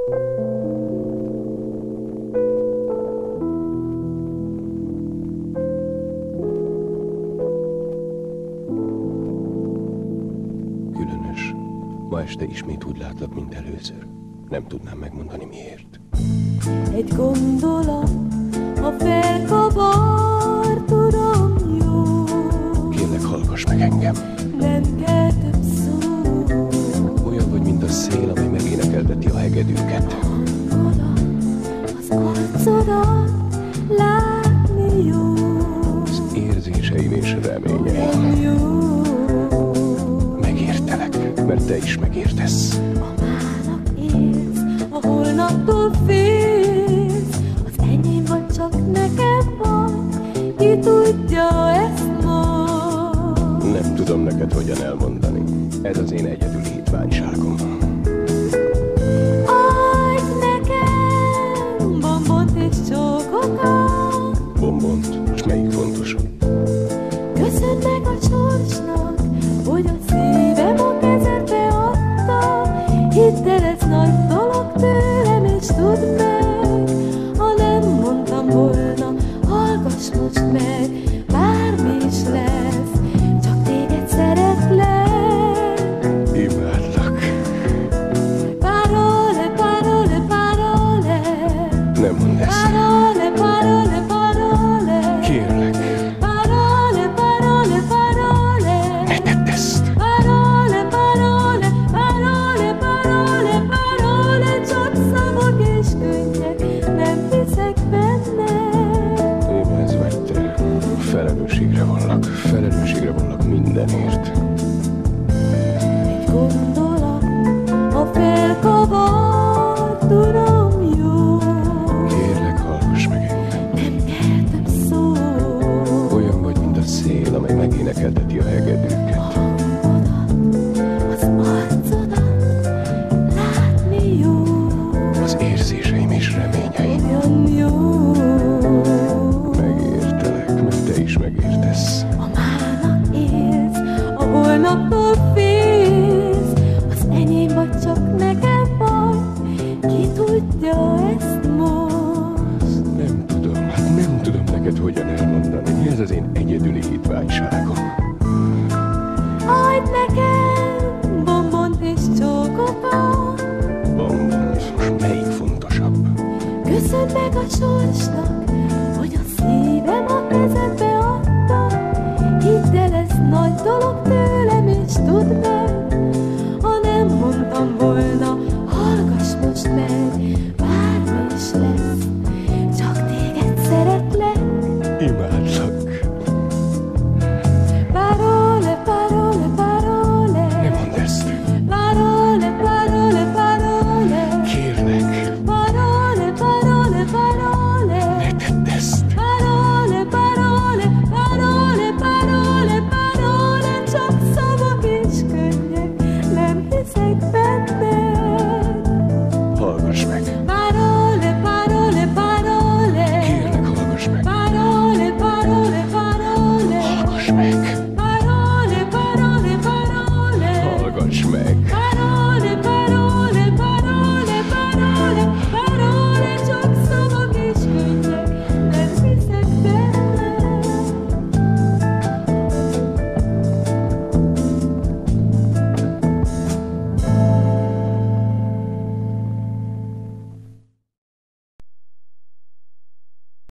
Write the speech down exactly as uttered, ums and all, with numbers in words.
Különös. Ma este ismét úgy látlak, mint először. Nem tudnám megmondani miért. Egy gondolat, ha felkavar, tudom jó. Kérlek, hallgass meg engem. Nem kell több szó. Olyan vagy, mint a szél, amely megénekelteti a hegedűket. Hangodat, az arcodat látni jó. Az érzéseim és reményeim. Nem jó. Megértelek, mert te is megértesz. A mának élsz, a holnaptól félsz. Az enyém vagy csak nekem van, ki tudja ezt most. Nem tudom neked hogyan elmondani. Ez az én egyedüli hitványságom. Adj nekem bombont és csókokat. Bombont, és melyik fontosabb? Köszönd meg a sorsnak, hogy a szívem a kezedbe adta. Hidd el, ez nagy dolog tőlem, és tudd meg, ha nem mondtam volna, hallgass most meg, bármi is lesz, csak téged szeretlek. Imádlak. Parole, parole, parole. Nem mondd ezt. Parole, parole, parole. Kérlek, Parole, parole, parole. ne tedd ezt. Parole, parole, parole, parole, parole. Csak szavak és könnyek, nem hiszek benne. Éve ez vagy te. Felelősségre vallak. Felelősségre vallak mindenért. Egy gondolat, ha felkavar, tudom jó. Kérlek, hallgass meg engem. Nem kell több szó. Olyan vagy, mint a szél, amely megénekelteti a hegedűket. Hangodat, az arcodat látni jó. Az érzéseim és reményeim. Olyan jó. Megértelek, mert te is megértesz. A mának élsz, a holnaptól félsz. Az enyém vagy csak nekem vagy, ki tudja ezt most. Nem tudom, hát nem tudom neked hogyan elmondani. Ez az én egyedüli hitványságom. Adj nekem bombont és csókokat. Bombont, most melyik fontosabb? Köszönd meg a sorsnak,